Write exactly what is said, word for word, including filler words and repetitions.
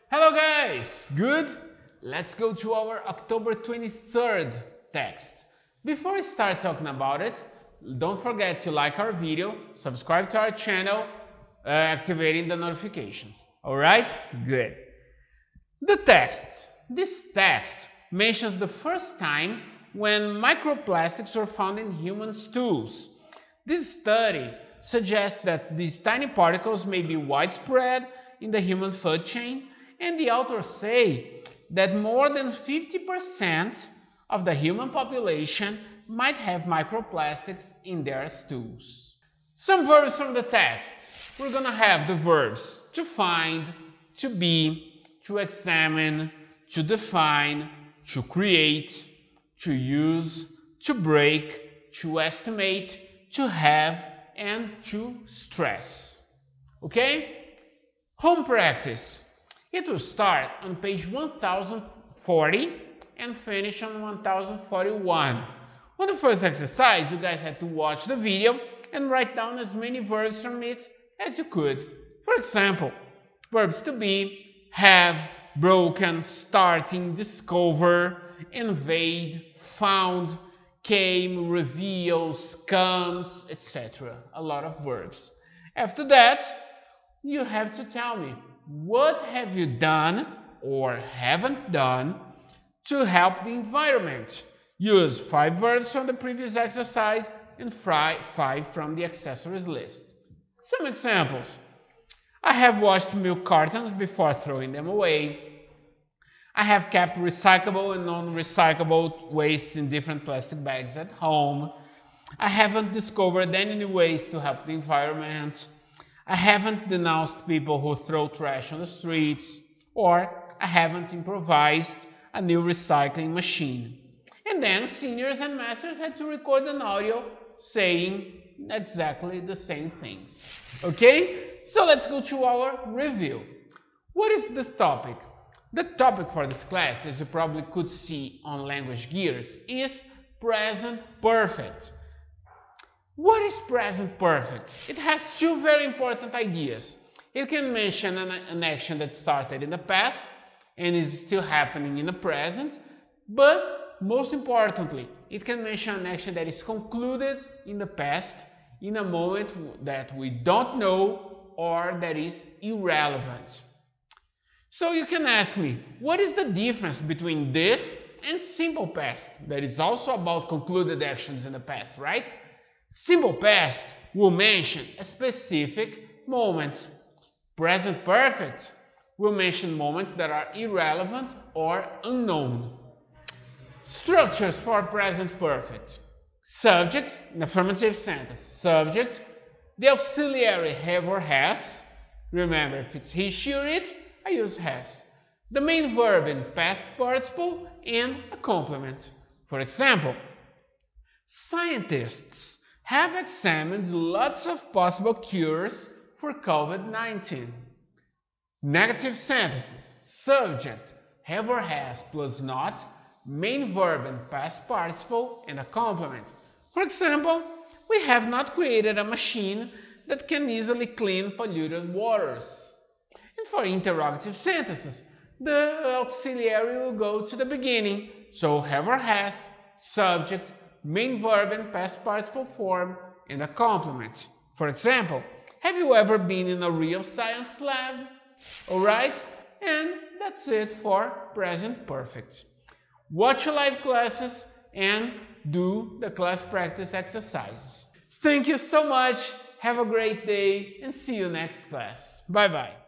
Hello guys! Good? Let's go to our October twenty-third text. Before we start talking about it, don't forget to like our video, subscribe to our channel, uh, activating the notifications. Alright? Good. The text. This text mentions the first time when microplastics were found in human stools. This study suggests that these tiny particles may be widespread in the human food chain, and the authors say that more than fifty percent of the human population might have microplastics in their stools. Some verbs from the text. We're gonna have the verbs to find, to be, to examine, to define, to create, to use, to break, to estimate, to have, and to stress. Okay? Home practice. It will start on page one thousand forty and finish on one thousand forty-one. On the first exercise, you guys had to watch the video and write down as many verbs from it as you could. For example, verbs to be, have, broken, starting, discover, invade, found, came, reveals, comes, et cetera. A lot of verbs. After that, you have to tell me, what have you done or haven't done to help the environment? Use five verbs from the previous exercise and five from the accessories list. Some examples. I have washed milk cartons before throwing them away. I have kept recyclable and non-recyclable wastes in different plastic bags at home. I haven't discovered any new ways to help the environment. I haven't denounced people who throw trash on the streets, or I haven't improvised a new recycling machine. And then seniors and masters had to record an audio saying exactly the same things. Okay? So let's go to our review. What is this topic? The topic for this class, as you probably could see on Language Gears, is present perfect. What is present perfect? It has two very important ideas. It can mention an, an action that started in the past and is still happening in the present, but most importantly, it can mention an action that is concluded in the past in a moment that we don't know or that is irrelevant. So you can ask me, what is the difference between this and simple past? That is also about concluded actions in the past, right? Simple past will mention a specific moments. Present perfect will mention moments that are irrelevant or unknown. Structures for present perfect. Subject, an affirmative sentence. Subject, the auxiliary have or has. Remember, if it's he, she, or it, I use has. The main verb in past participle and a complement. For example, scientists have examined lots of possible cures for COVID nineteen. Negative sentences. Subject, have or has plus not, main verb in past participle and a complement. For example, we have not created a machine that can easily clean polluted waters. And for interrogative sentences, the auxiliary will go to the beginning. So have or has, subject, main verb in past participle form, and a complement. For example, have you ever been in a real science lab? Alright? And that's it for present perfect. Watch your live classes and do the class practice exercises. Thank you so much, have a great day, and see you next class. Bye bye.